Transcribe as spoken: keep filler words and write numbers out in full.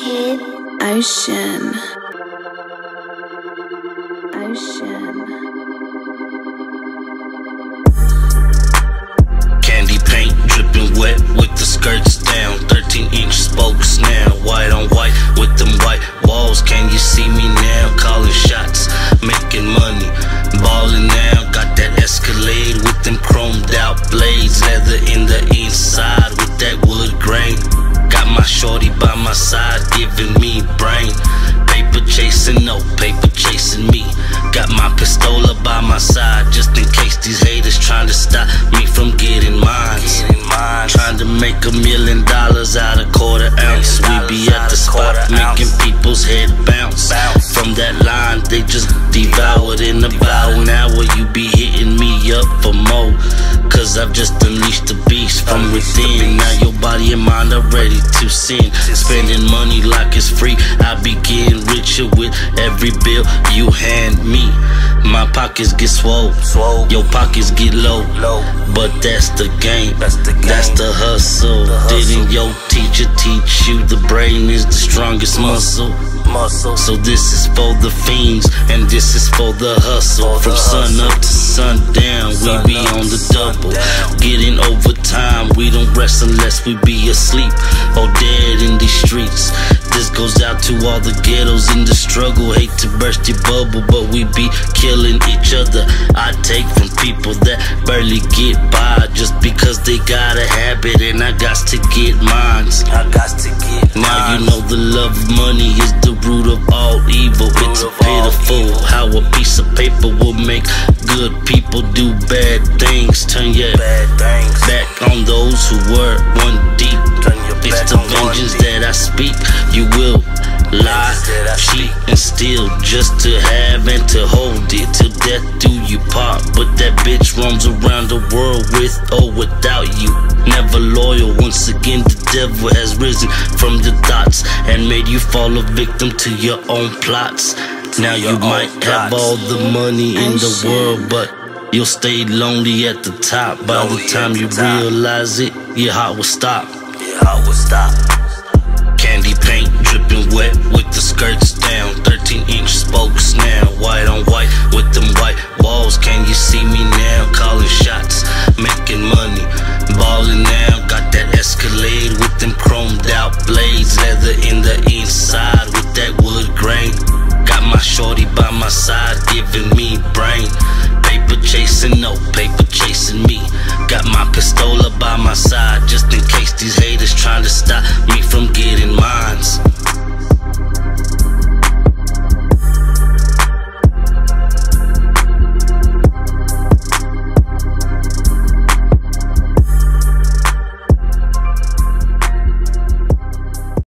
Kid Ocean. Ocean. Candy paint dripping wet with the skirts down. thirteen inch spokes now, white on white with them white walls. Can you see me now? Calling shots, making money, balling now. Got that Escalade with them chromed out blades, leather in the inside with that wood grain. Got my shorty by my side, giving me brain. Paper chasing, no paper chasing me. Got my pistola by my side, just in case these haters trying to stop me from getting mines. Trying to make a million dollars out of quarter ounce. We be at the spot making people's head bounce. From that line, they just devoured in about an hour. You be hitting me up for more, cause I've just unleashed the beast from within. Now your body and mind are ready to sin. Spending money like it's free, I be getting richer with every bill you hand me. My pockets get swole, your pockets get low, but that's the game, that's the hustle. Didn't your teacher teach you the brain is the strongest muscle? So this is for the fiends, and this is for the hustle. From sun up to sundown, we be on the double, getting overtime. We don't rest unless we be asleep or dead in these streets. This goes out to all the ghettos in the struggle. Hate to burst your bubble, but we be killing each other. I take from people that barely get by just because they got a habit, and I got to get mines. I got to get Now you know the love of money is the root of all evil. It's pitiful how a piece of paper will make good people do bad things. Turn your back on those who were one deep. It's the vengeance that I speak. You will lie, cheat, and steal just to have and to hold it till death do you part. But that bitch roams around the world with or without you. Never loyal. Once again, the devil has risen from the thoughts and made you fall a victim to your own plots. Now you might have all the money in the world, but you'll stay lonely at the top. By the time you realize it, your heart will stop. Your heart will stop. Candy paint dripping wet with the skirts down. thirteen inch spokes now, white on white with them white walls. Can you see me now? Calling shots,